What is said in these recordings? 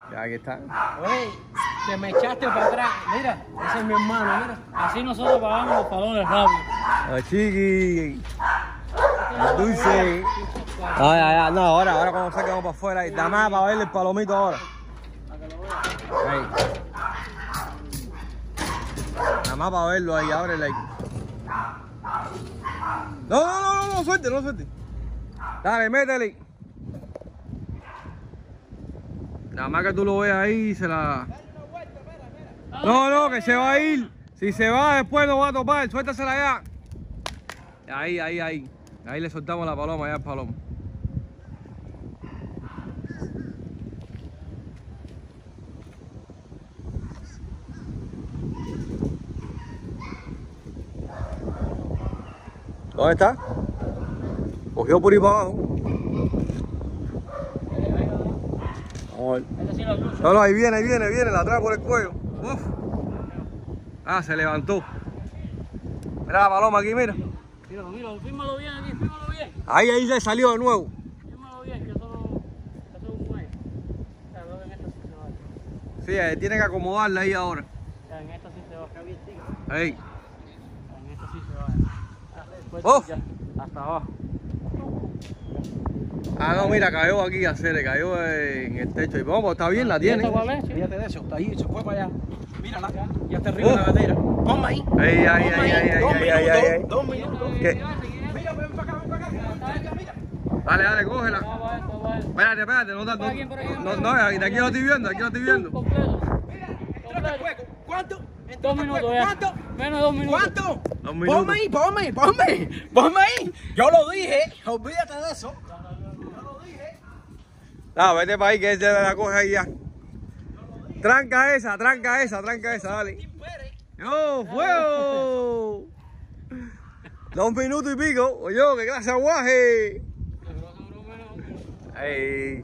Ya aquí está. Oye, te me echaste para atrás. Mira, ese es mi hermano, mira. Así nosotros pagamos los palones rápido. La chiqui. El dulce. Ay, ay, ay. No, ahora cuando saquemos para afuera. Da más para verle el palomito ahora. Ahí. Nada más para verlo ahí, ábrele ahí. No, suelte, no suelte. Dale, métele. Nada más que tú lo veas ahí, se la... No, que se va a ir. Si se va, después no va a topar. Suéltasela ya. Ahí. Ahí le soltamos la paloma, ya el palomo. ¿Dónde está? Cogió por ahí para abajo. Vamos a ver. No, ahí viene, la trae por el cuello. Uf. Ah, se levantó. Mira la paloma aquí, mira. Míralo, fírmalo bien aquí, fírmalo bien. Ahí se salió de nuevo. Fírmalo bien, que eso es un muelle. Claro, en esta sí se va. Sí, tiene que acomodarla ahí ahora. Ya, en esta sí se va. Ahí. En esta sí se va. Uf. Ya, hasta abajo. Ah, no, mira, cayó aquí, se le cayó en el techo. Y vamos, está bien, la tiene. Fíjate de eso, está ahí, se fue para allá. Mírala, ya está arriba de la gatera. Ponme ahí. Ahí. 2 minutos. ¿Qué? Mira, ven para acá. Mira. Dale, cógela. Espérate, no, de aquí lo estoy viendo, Completo. ¿Cuánto? 2 minutos ya. ¿Cuánto? Menos de 2 minutos. ¿Cuánto? 2 minutos. Ponme ahí. Yo lo dije, olvídate de eso. No, vete para ahí que él te la coge ahí ya. Tranca esa, dale. ¡Yo, fuego! 2 minutos y pico. Oye, qué clase de aguaje. Ey.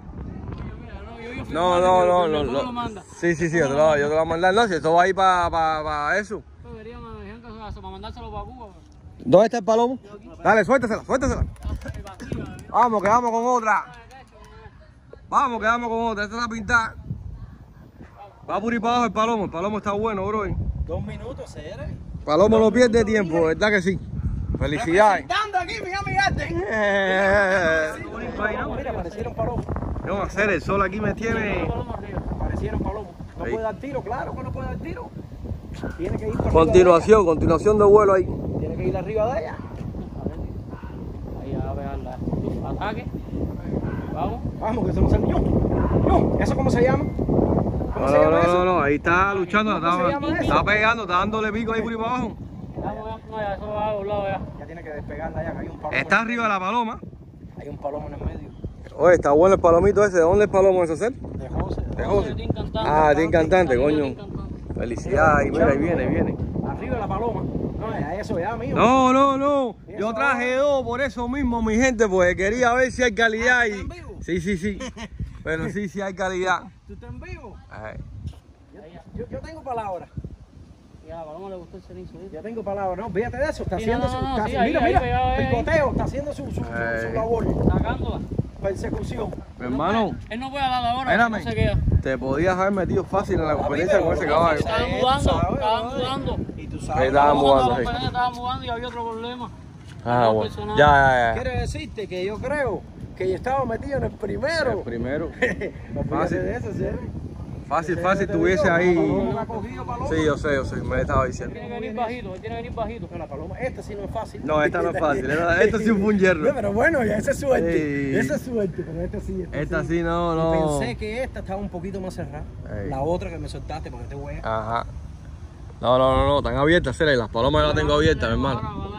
No. Sí, yo te lo voy a mandar. No, si esto va ahí para eso. Para mandárselo para Cuba. ¿Dónde está el palomo? Dale, suéltasela. Vamos, que vamos con otra. Esta está pintada. Va por ahí para abajo el palomo está bueno, bro. 2 minutos, ¿será? Palomo no pierde tiempo, ¿verdad que sí? Felicidades. Representando aquí, mi amigate. Mira, aparecieron palomos. ¿Qué vamos a hacer? El sol aquí me tiene... Aparecieron palomos. No puede dar tiro, claro que no puede dar tiro. Tiene que ir para Continuación de vuelo ahí. Tiene que ir arriba de ella. Ahí a pegarla. Ataque. Vamos, que se nos salió. No, ¿eso cómo se llama? ¿Cómo se llama eso? No, ahí está luchando, ¿Cómo se llama eso? está pegando, está dándole pico ahí por ahí para abajo. Ya, eso va a un lado ya. Ya tiene que despegarla ya, que hay un palomo. Está arriba de la paloma. Hay un palomo en el medio. Oye, está bueno el palomito ese. ¿De dónde es el palomo ese ser? De José. De José. Cantante. Ah, tiene cantante, coño. Felicidades, mira, ahí viene. Arriba de la paloma. No, ya eso ya, mío. No. Yo traje 2 por eso mismo, mi gente, porque quería ver si hay calidad. ¿Estás en vivo? Sí. Pero sí hay calidad. ¿Tú estás en vivo? Ay. Yo tengo palabras. Ya, a Paloma le gustó el cenizo. Ya tengo palabras. No, fíjate de eso. Está Sí, haciendo no, su... no, está- sí, ahí pegado, picoteo. Está haciendo su labor. Sacándola. Persecución. Mi hermano, Él no puede hablar ahora, espérame. no se queda. Te podías haber metido fácil en la competencia con ese caballo. Estaban mudando. Y tú Ahí sabes. estaban mudando, sí. Estaban mudando y había otro problema. Ah, bueno. Ya. Quiere decirte que yo creo que yo estaba metido en el primero. El primero. No Fácil. de eso, ¿sí? Fácil, tuviese ahí. Paloma la ha cogido, paloma. Sí, yo sé, me estaba diciendo. Tiene que venir bajito, No, la paloma, esta sí no es fácil. No, esta no es fácil. Esto sí fue un hierro. No, pero bueno, ya esa es suerte. Sí. Esa es suerte, pero esta sí. Esta sí, no. Y pensé que esta estaba un poquito más cerrada. Ey. La otra que me soltaste, porque te voy a... Ajá. No, están abiertas, Cere, las palomas las tengo abiertas, mi hermano.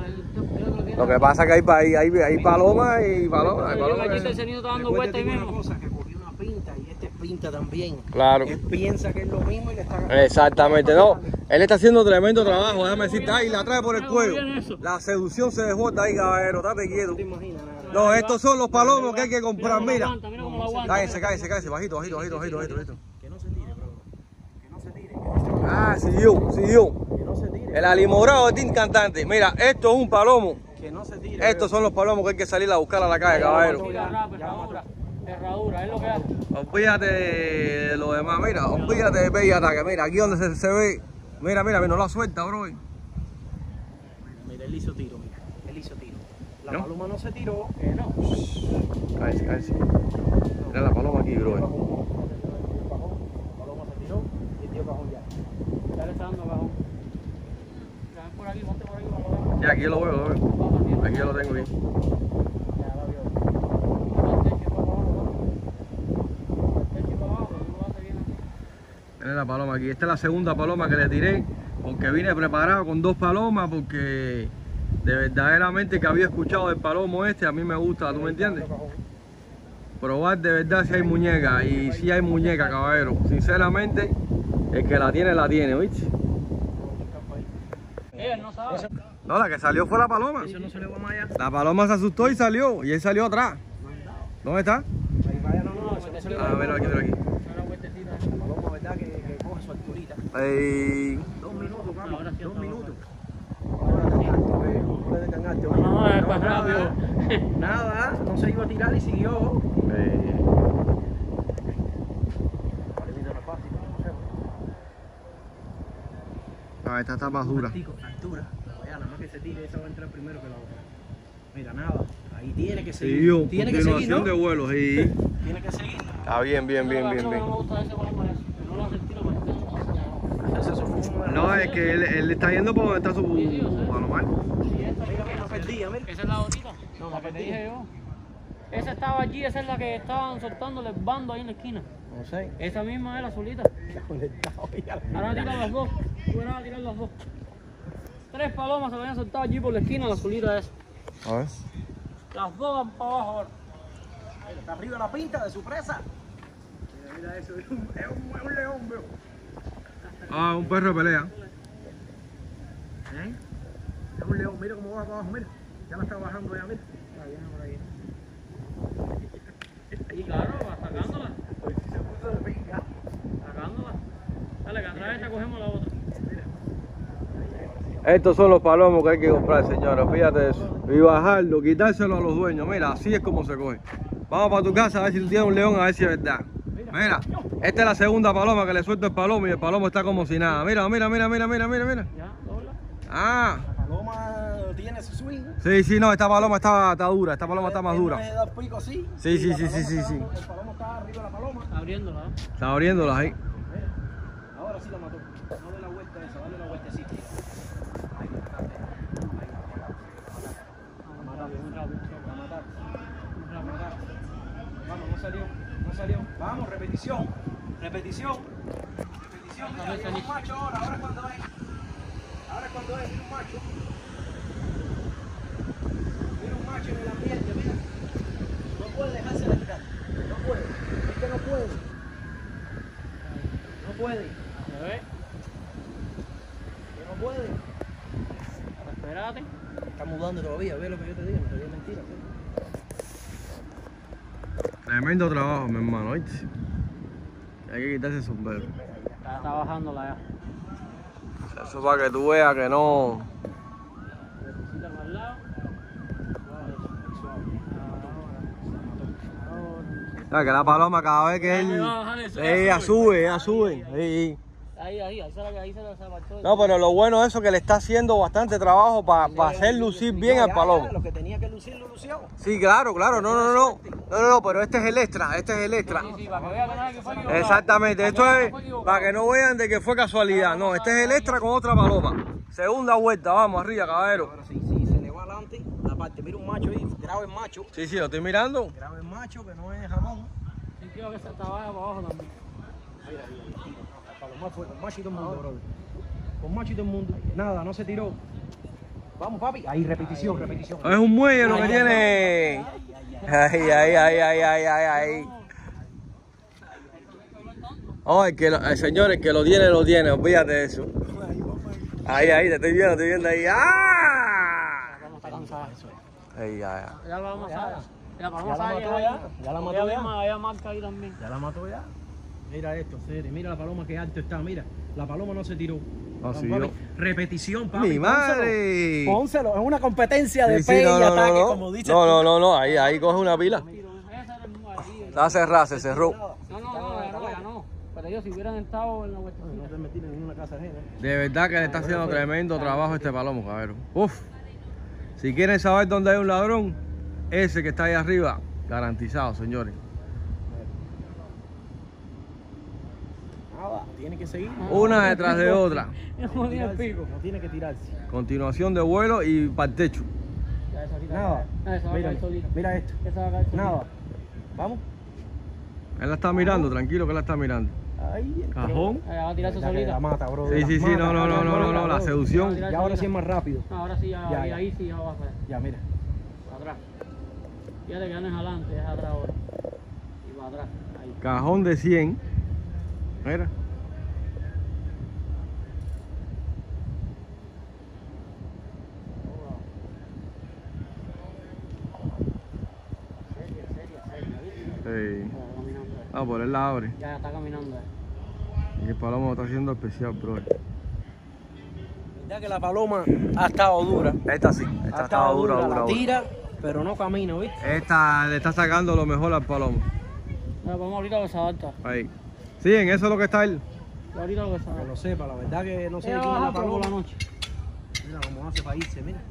Lo que pasa es que hay palomas y palomas. Hay palomas Aquí el cenizo está dando Recuerda vueltas ahí una mismo. cosa, que cogió una pinta y este pinta también. Claro. Él piensa que es lo mismo y le está... Exactamente, no. Él está haciendo tremendo trabajo, déjame decirte, ahí la trae por el cuello. La seducción se desborda ahí, caballero, estate quieto. No te imaginas nada. No, estos son los palomos que hay que comprar, mira. Mira cómo lo aguanta. Cállese, bajito. Que no se tire, bro. Que no se tire. Ah, siguió. Que no se tire. El alimorado de Team Cantante. Mira, esto es un palomo. Que no se tire. Estos son los palomos que hay que salir a buscar a la calle, caballero. Herradura, es lo que hace. Olvídate de lo demás, mira, olvídate de Bella Ataque. Mira, aquí donde se ve. Mira, no la suelta, bro. Mira, él hizo tiro, mira. Él hizo tiro. La ¿No? paloma no se tiró, no. Cállese. Mira la paloma aquí, bro. La paloma se tiró y el tío cajón ya. Ya le está dando cajón. Ya, ven por aquí, ponte por aquí para abajo. Ya, aquí lo veo. Aquí yo lo tengo aquí. Ya la vio. Al techo para abajo, al techo para abajo, no lo hace bien. Mira la paloma aquí. Esta es la segunda paloma que le tiré. Porque vine preparado con 2 palomas. Porque de verdaderamente que había escuchado del palomo este, a mí me gusta, ¿tú me entiendes? Probar de verdad si hay muñeca. Y si hay muñeca, caballero. Sinceramente, el que la tiene, ¿viste? Él no sabe. No, la que salió fue la paloma. Eso no se le va más allá. La paloma se asustó y salió. Y él salió atrás. ¿Dónde está? Ahí vaya, no, eso no se le va. Ah, mira aquí. Una vueltecita. La paloma, ¿verdad? Que coge su alturita. 2 minutos, vamos. Ahora sí, 2 minutos. No, es para rápido. Nada, no se iba a tirar y siguió. Ah, esta está más dura. Altura. Vaya, nada más que se tire, esa va a entrar primero que la otra. Mira, nada. Ahí tiene que seguir. Siguió, Tiene que seguir, continuación ¿no? de vuelo, sí. Tiene que seguir. Está bien. No me gusta ese paloma ese. No lo hace el tiro para que No, es que él está yendo por donde está su palomar. No perdía, mira. esa es la ahorita, la que te dije yo. Esa estaba allí, esa es la que estaban soltándole el bando ahí en la esquina. No sé. Esa misma es la azulita. Conectado ya. Ahora tiran las dos. Tú verás a tirar las dos. 3 palomas se habían soltado allí por la esquina, la azulita esa. A ver. Las dos van para abajo ahora. Mira, está arriba la pinta de su presa. Mira eso, es un león, veo. Ah, un perro de pelea. Es un león, mira cómo va para abajo, mira. Ya la está bajando ya, mira. Ahí viene por ahí. Y claro, va sacándola. Se puso de pinga. Sacándola. Dale, que atrás de esta cogemos la otra. Estos son los palomos que hay que comprar, señores. Fíjate de eso. Y bajarlo, quitárselo a los dueños. Mira, así es como se coge. Vamos para tu casa a ver si tú tienes un león, a ver si es verdad. Mira, esta es la segunda paloma que le suelto el palomo y el palomo está como si nada. Mira. Ya, dobla. Ah. La paloma tiene su swing. Sí, no, esta paloma está dura. Esta paloma está más dura. Le da pico así. Sí. El palomo está arriba de la paloma. Abriéndola. Está abriéndolas ahí. Ahora sí la mató. No de la vuelta esa, dale la vueltecita. Ahí la mataste. La mataste. Vamos, no salió. Vamos, repetición. Mira, viene un macho ahora es cuando es. Mira un macho. Mira un macho en el ambiente, mira. No puede dejarse de entrar. No puede. Es que no puede. No puede. A ver, Que no puede. espérate. Está mudando todavía, ve lo que yo te digo, no te digo mentira. Tremendo trabajo, mi hermano, ¿oíste? Hay que quitarse el sombrero. Está bajándola ya. Eso para que tú veas que no... Necesita más lado. Que la paloma cada vez que él... Ella sube. Sí. Ahí se la apartó. No, pero lo bueno de eso es que le está haciendo bastante trabajo para hacer lucir bien al palomo. Lo que tenía que lucir, lo lució. Sí, claro, no, pero este es el extra, Sí, para que vea que nada que fue equivocado. Exactamente, esto es para que no vean de que fue casualidad, no, este es el extra con otra paloma. Segunda vuelta, vamos arriba, caballero. Ahora sí, se le va adelante la parte, mira un macho ahí, graba el macho. Sí, lo estoy mirando. Graba el macho que no es jamón. Sí, tío, que se estaba para abajo también. Mira, Palomar fue con macho y todo el mundo, brother. Con macho y todo el mundo. Nada, no se tiró. Vamos, papi. Ahí, repetición. Es un muelle lo que tiene. Ay. Oh, el señor, el que lo tiene, olvídate de eso. Ahí, te estoy viendo ahí. ¡Ah! Vamos a estar cansada. Ahí, ya. Ya la vamos a ver. Ya la Ya la mató ya. Ya la mató ya. Había marca ahí también. Ya la mató ya. Mira esto, Cere. Mira la paloma que alto está. Mira, la paloma no se tiró. Vamos, siguió. papi. Repetición, papi. ¡Mi madre! Pónselo. Es una competencia de Sí, pe y no, ataque, como dice. no, ahí coge una pila. Ese era el Está cerrada, se cerró. No, Pero ellos si hubieran estado en la vuelta. No te metí en una casa ajena. De verdad que le está haciendo tremendo trabajo este palomo, cabrero. Uf. Si quieren saber dónde hay un ladrón, ese que está ahí arriba, garantizado, señores. Nada, tiene que seguir. Una detrás de otra. No tiene el pico. No tiene que tirarse. Continuación de vuelo y para el techo. Ya, esa ahorita Nada. cae. Esa va a Mira, caer solita. mira esto. Esa va a caer solita. Nada. Vamos. Él la está mirando, tranquilo que la está mirando. Ahí. Cajón. Ella va a tirarse La solita. mata, bro. Sí, sí, sí, no, la seducción. seducción. Ya ahora sí es más rápido. No, ahora sí ya, Ya, y ya. ahí sí ya va a caer. Ya, mira. Para atrás. Fíjate que ya no es adelante, es atrás ahora. Y para atrás. Ahí. Cajón de 100. Mira. Sí. Ya está caminando. Ah, por él la abre. Ya está caminando. Y el palomo está haciendo especial, bro. Ya que la paloma ha estado dura. Esta sí, Ha estado dura. La dura. tira, pero no camina, ¿viste? Esta le está sacando lo mejor al palomo. Mira, vamos ahorita que se adapta. Ahí. Sí, en eso es lo que está él. Y ahorita lo que se Que adapta. lo sepa, la verdad que no sé de Ella quién va es a la bajar por la paloma. noche. Mira cómo hace para irse, mira.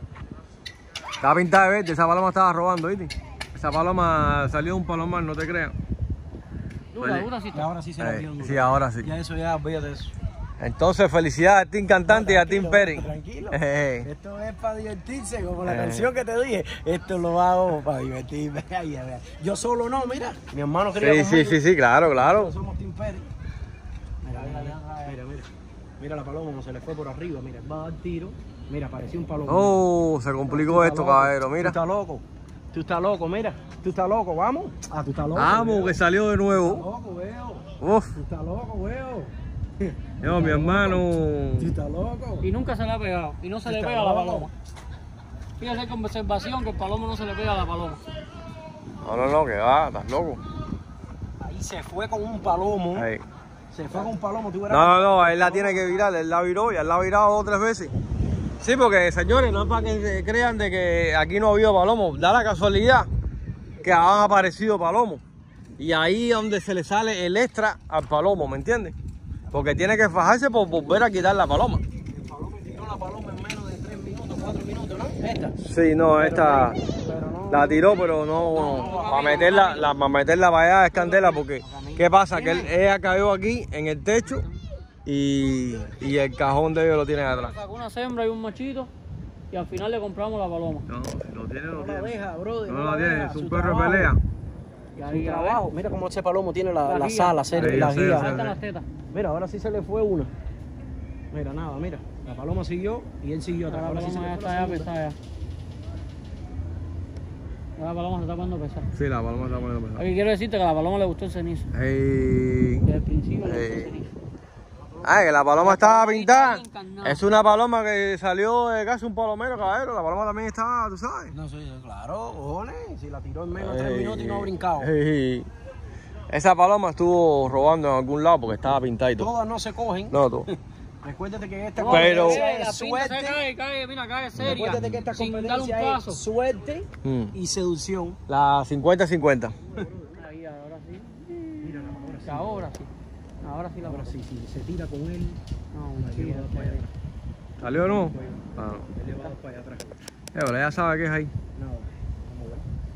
Está pintada de verde, esa paloma estaba robando, ¿viste? Esa paloma salió de un palomar, no te creas. Dura, Oye. dura sí Y está. ahora sí se la dio dura. Sí, ahora sí. Ya eso ya, olvídate de eso. Entonces, felicidades a Team Cantante y a Team Tranquilo, Peri. Tranquilo. Esto Esto es para divertirse, como la canción que te dije. Esto lo hago para divertirme. Ay, ay, ay. Yo solo no, mira. Mi hermano quería Sí, conmigo. sí, claro, claro. Nosotros somos Team Peri. Mira, mira. Mira la paloma como se le fue por arriba. Mira, va a dar tiro. Mira, parecía un palomo. Oh, se complicó esto, caballero, Tú mira. estás loco. Tú estás loco, mira. Tú estás loco, vamos. Ah, tú estás loco. Vamos, veo. que salió de Tú estás nuevo. loco, veo. Uf, Tú estás loco, veo. yo, mi hermano. Tú estás loco. Y nunca se le ha pegado. Y no se le Está pega a la loco. paloma. Fíjate con observación que el palomo no se le pega a la paloma. No, que va, estás loco. Ahí se fue con un palomo. Ahí. Se fue con un palomo. Tú verás. No, él la tiene que virar, él la viró y él la ha virado 2 o 3 veces. Sí, porque señores, no es para que se crean de que aquí no ha habido palomos. Da la casualidad que han aparecido palomos. Y ahí es donde se le sale el extra al palomo, ¿me entiendes? Porque tiene que fajarse por volver a quitar la paloma. El palomo tiró la paloma en menos de 3 minutos, 4 minutos, ¿no? Esta. Sí, no, esta Pero no. la tiró, pero no, para meterla para allá es candela, porque ¿qué pasa? Que ella cayó aquí en el techo y el cajón de ellos lo tienen atrás. Sacó una hembra y un machito y al final le compramos la paloma. No, si lo tiene, No la deja, brother. No lo deja. tiene, es un Su perro de trabajo. pelea. Y Su ahí a ver, trabajo. Mira cómo ese palomo tiene la guía. sala, Ahí, la sí, guía. sí. faltan las tetas. Mira, ahora sí se le fue una. Mira, nada, mira. La paloma siguió y él siguió atrás. La Ahora sí se paloma le ya fue está la ya segunda. pesada ya. La paloma se está poniendo pesada. Sí, la paloma está poniendo pesada. Aquí quiero decirte que a la paloma le gustó el cenizo. Ey. Desde el principio le gustó el Ey. cenizo. Ah, que la paloma estaba pintada. encarnada. Es una paloma que salió de casi un palomero, caballero. La paloma también está, tú sabes. No, sí, claro, cojones. Si la tiró en menos de 3 minutos y no ha brincado. Ey. Esa paloma estuvo robando en algún lado porque estaba pintada y todo. Todas no se cogen. No, todo. Recuérdate que esta No, Pero- competencia la es pinta suerte. se cae, mira, cae seria. Recuérdate que esta sin dar un competencia paso. es suerte Mm. y seducción. La 50-50. Ahí, ahora sí. Mira, ahora sí. Ahora sí. Ahora sí la Ahora sí, sí, se tira con él. No, La sí, lleva para allá. ¿Salió o no? Ah, Él le va a dar para allá atrás. no. Pero ella sabe que es ahí. No, vamos a ver.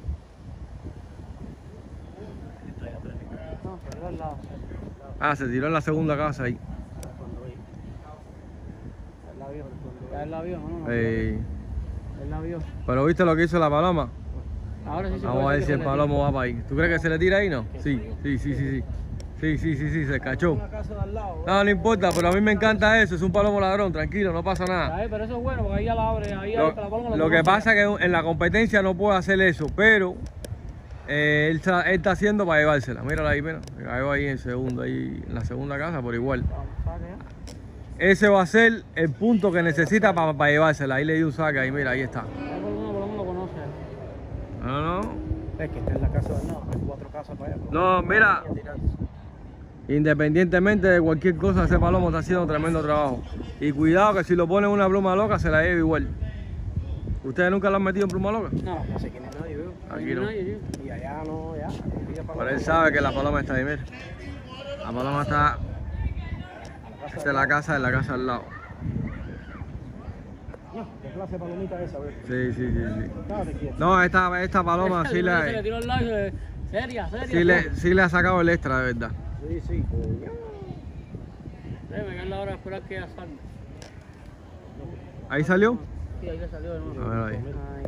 Está allá atrás. No, se dio al lado. Ah, se tiró en la segunda casa ahí. Cuando él- Él la vio. Ya él la vio, no. Ey. Él la vio. Pero viste lo que hizo la paloma. Ahora sí se Vamos a puede ver decir si el que se le palomo va para ahí. ¿Tú crees que se le tira ahí, no? Sí, sí. Sí, se cachó. Una casa de al lado. No importa, pero a mí me encanta eso. Es un palomo ladrón, tranquilo, no pasa tira. nada. Ay, pero eso es bueno porque ahí ya la abre. Ahí Lo, la paloma la lo que conoce. pasa es que en la competencia no puede hacer eso, pero él está haciendo para llevársela. Mírala ahí, mira. Se cayó ahí en segundo, ahí en la segunda casa, por igual. Vamos, saque ya. Ese va a ser el punto que necesita para llevársela. Ahí le di un saque, ahí mira, ahí está. Ya por lo menos lo conoce. No. Es que está en la casa de al lado. Hay 4 casas para allá. No, mira. Independientemente de cualquier cosa, ese palomo está haciendo tremendo trabajo. Y cuidado que si lo ponen en una pluma loca, se la lleva igual. ¿Ustedes nunca lo han metido en pluma loca? No, No sé quién es nadie, veo. Aquí no. nadie, tío. Y allá no, ya. Pero él sabe que la paloma está ahí, mira. La paloma está... Esta es la casa al lado. ¿Qué clase de palomita es esa, güey? Sí. Estate quieto. No, esta paloma sí Se le le... tiró al lado y seria. Sí le ha sacado el extra, de verdad. Sí. Debe llegar la hora de esperar que ella salga. ¿Ahí salió? Sí, ahí le salió de nuevo. A ver ahí.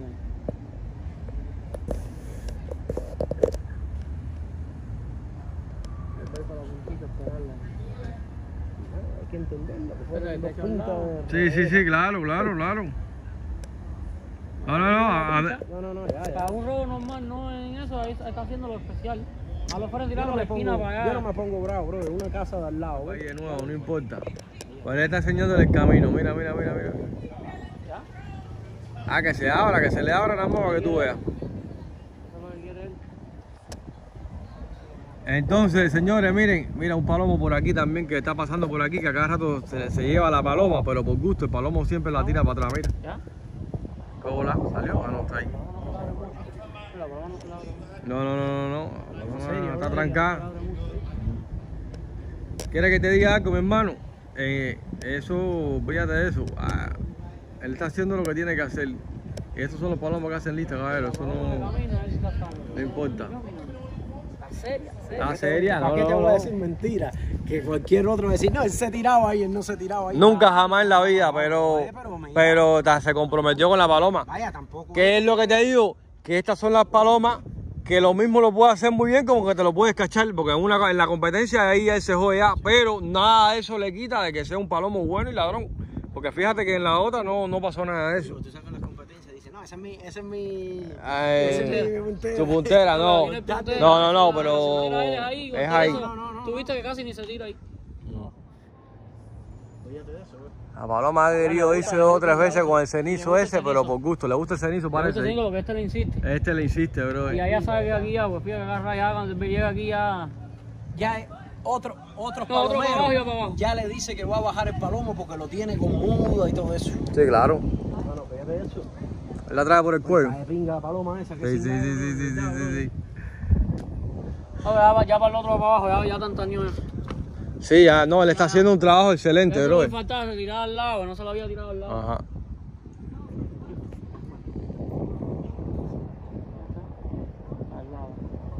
Hay que entenderlo. Que fueron Pero dos el techo al lado. puntas. Sí, claro. No, ya. Para un robo normal, no en eso, ahí está haciendo lo especial. A lo fuera Yo tirarlo no a la me esquina pongo- para yo allá. no me pongo bravo, bro. Es una casa de al lado, güey. Oye, de nuevo, no importa. Pues él está enseñándole el camino. Mira. ¿Ya? Ah, que se le abra nada más para que tú veas. Eso es lo que quiere él. Entonces, señores, mira un palomo por aquí también que está pasando por aquí, que a cada rato se lleva la paloma, pero por gusto, el palomo siempre la tira para atrás, mira. ¿Ya? ¿Cómo la salió? Ah, no, está ahí. La paloma no se la abre mucho. No. La paloma está trancada. Se la abre mucho. ¿Quieres que te diga algo, mi hermano? Eso, fíjate de eso. Él está haciendo lo que tiene que hacer. Y estos son los palomos que hacen lista, caballero. Eso no importa. Seria. ¿Está seria? ¿Para No, qué te no, voy a no. decir mentira? Que cualquier otro va a decir, no, él se tiraba ahí, él no se tiraba ahí. Nunca jamás en la vida, pero se comprometió con la paloma. Vaya, tampoco. ¿Qué es lo que te digo? Que estas son las palomas que lo mismo lo puedes hacer muy bien como que te lo puedes cachar, porque en la competencia ahí él se jode ya, pero nada de eso le quita de que sea un palomo bueno y ladrón. Porque fíjate que en la otra no pasó nada de eso. Tú sacas las competencias y dices, no, ese es mi Tu puntera, no. No, pero es ahí. Tú viste que casi ni se tira ahí. La paloma ha querido irse 2 o 3 veces con el cenizo ese, pero por gusto. Le gusta el cenizo, Por eso parece. te digo, porque este le insiste. Este le insiste, bro. Y allá sabe que aquí ya, pues fíjate que agarra ya, cuando llega aquí ya... Ya es otro otro palomero para abajo y para abajo. ya le dice que va a bajar el palomo porque lo tiene con muda y todo eso. Sí, claro. Bueno, fíjate eso. Él la trae por el cuello. La de pinga paloma esa que Sí. No, ya para el otro para abajo, ya tan tañón. Sí, ya, no, él está haciendo un trabajo excelente, Eso bro. le faltaba, se tiraba al lado, no se lo había tirado al lado. Ajá. Al lado.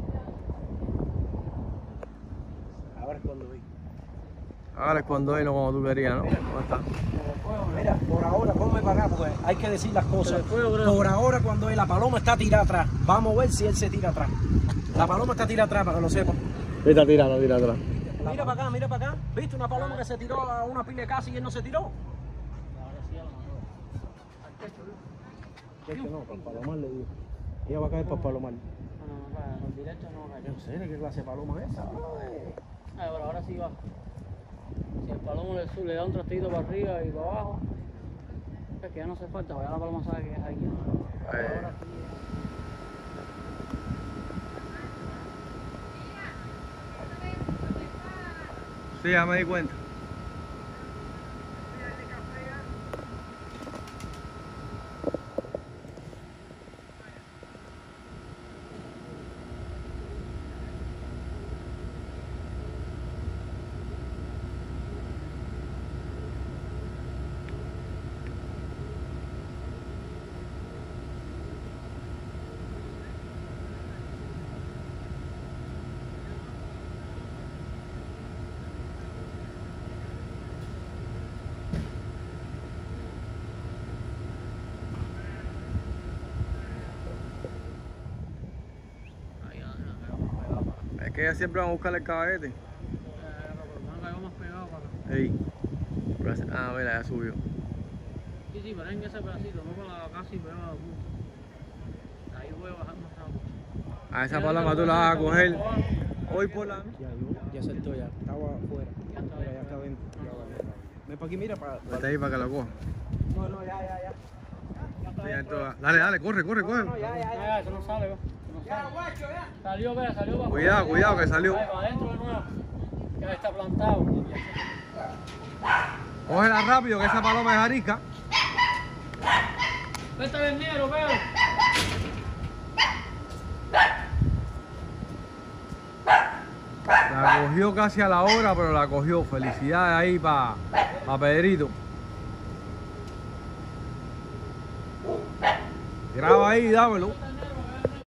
Ahora es cuando vi. Ahora es cuando él, no cuando tú querías, ¿no? ¿Cómo está? Mira, por ahora, ponme para acá porque hay que decir las cosas. Pero después, Por ahora, cuando la paloma está tirada atrás, vamos a ver si él se tira atrás. La paloma está tirada atrás, para que lo sepan. Tira atrás. Mira para acá. ¿Viste una paloma que se tiró a una pila de casa y él no se tiró? No, para Palomar le digo. Ella va a caer para Palomar. No, para los directos no va a caer. No sé de qué clase de paloma es esa. Pero ahora sí va. Si el palomo le da un trastito para arriba y para abajo, es que ya no hace falta, porque ya la paloma sabe que es aquí. Ahora sí. Sí, ya me di cuenta. Es que ellas siempre van a buscar el caballete. Más pegado para acá. Ey. Ah, mira, ya subió. Sí, pero en ese pedacito, no con la casi pegada a la punta. Ahí voy a bajar más rápido. A esa paloma tú la vas a coger hoy por la... Ya saltó ya. Estaba afuera. Ya está dentro. Ven para aquí, mira para. Vete ahí para que la coja. No, ya. Sí, ya entró. Dale, corre. Ya, eso no sale, eso no sale. Salió para Cuidado que salió. Ahí, para adentro de nuevo. Ya está plantado. Cógela rápido que esa paloma es arisca. Vete del negro, veo. La cogió casi a la hora, pero la cogió. Felicidades ahí para Pedrito. Graba ahí y dámelo.